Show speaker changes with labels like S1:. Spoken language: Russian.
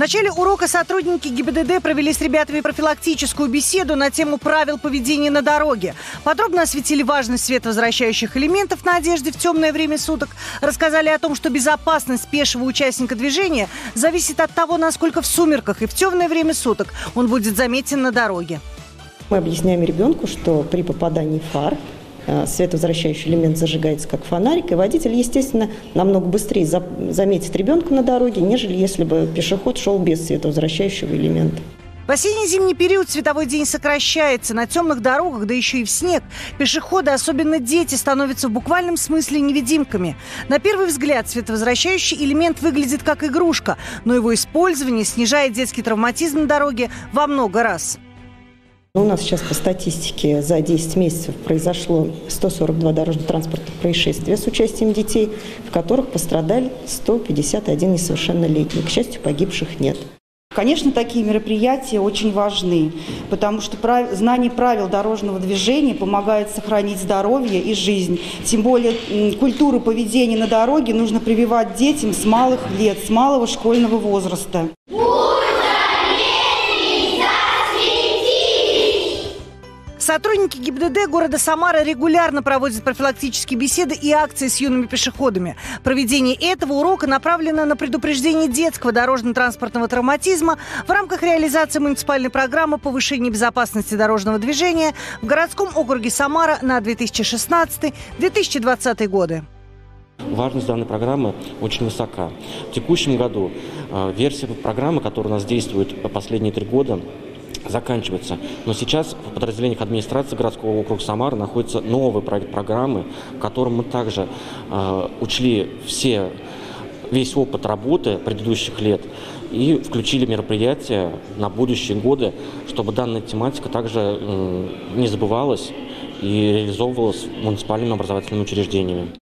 S1: начале урока сотрудники ГИБДД провели с ребятами профилактическую беседу на тему правил поведения на дороге. Подробно осветили важность световозвращающих элементов на одежде в темное время суток. Рассказали о том, что безопасность пешего участника движения зависит от того, насколько в сумерках и в темное время суток он будет заметен на дороге.
S2: Мы объясняем ребенку, что при попадании фар световозвращающий элемент зажигается как фонарик, и водитель, естественно, намного быстрее заметит ребенка на дороге, нежели если бы пешеход шел без световозвращающего элемента.
S1: В осенне-зимний период световой день сокращается. На темных дорогах, да еще и в снег, пешеходы, особенно дети, становятся в буквальном смысле невидимками. На первый взгляд световозвращающий элемент выглядит как игрушка, но его использование снижает детский травматизм на дороге во много раз.
S2: У нас сейчас по статистике за 10 месяцев произошло 142 дорожно-транспортных происшествия с участием детей, в которых пострадали 151 несовершеннолетний. К счастью, погибших нет.
S3: Конечно, такие мероприятия очень важны, потому что знание правил дорожного движения помогает сохранить здоровье и жизнь. Тем более культуру поведения на дороге нужно прививать детям с малых лет, с малого школьного возраста.
S1: Сотрудники ГИБДД города Самара регулярно проводят профилактические беседы и акции с юными пешеходами. Проведение этого урока направлено на предупреждение детского дорожно-транспортного травматизма в рамках реализации муниципальной программы повышения безопасности дорожного движения в городском округе Самара на 2016-2020 годы.
S4: Важность данной программы очень высока. В текущем году версия программы, которая у нас действует последние 3 года, заканчивается. Но сейчас в подразделениях администрации городского округа Самара находится новый проект программы, в котором мы также учли весь опыт работы предыдущих лет и включили мероприятия на будущие годы, чтобы данная тематика также не забывалась и реализовывалась муниципальными образовательными учреждениями.